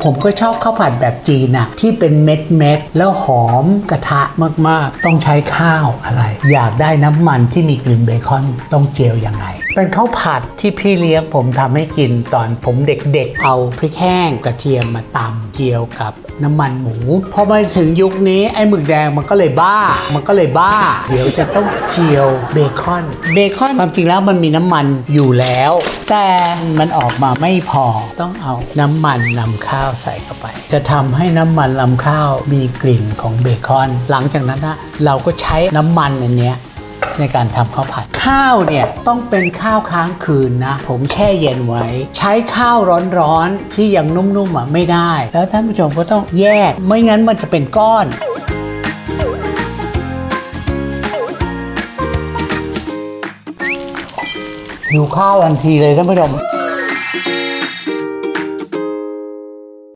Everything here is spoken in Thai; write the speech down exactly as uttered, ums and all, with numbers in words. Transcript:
ผมก็ชอบข้าวผัดแบบจีนนะที่เป็นเม็ดเม็ดแล้วหอมกระทะมากๆต้องใช้ข้าวอะไรอยากได้น้ำมันที่มีกลิ่นเบคอนต้องเจียวยังไงเป็นข้าวผัดที่พี่เลี้ยงผมทำให้กินตอนผมเด็กๆเอาพริกแห้งกระเทียมมาตำเจียวกับน้ำมันหมูพอมาถึงยุคนี้ไอ้หมึกแดงมันก็เลยบ้ามันก็เลยบ้าเดี๋ยวจะต้องเจียวเบคอนเบคอนความจริงแล้วมันมีน้ำมันอยู่แล้วแต่มันออกมาไม่พอต้องเอาน้ำมันนำข้าวใส่เข้าไปจะทำให้น้ำมันนำข้าวมีกลิ่นของเบคอนหลังจากนั้นนะเราก็ใช้น้ำมันอันเนี้ยในการทำข้าวผัดข้าวเนี่ยต้องเป็นข้าวค้างคืนนะผมแช่เย็นไว้ใช้ข้าวร้อนๆที่ยังนุ่มๆอ่ะไม่ได้แล้วท่านผู้ชมก็ต้องแยกไม่งั้นมันจะเป็นก้อนหิวข้าวทันทีเลยท่านผู้ชม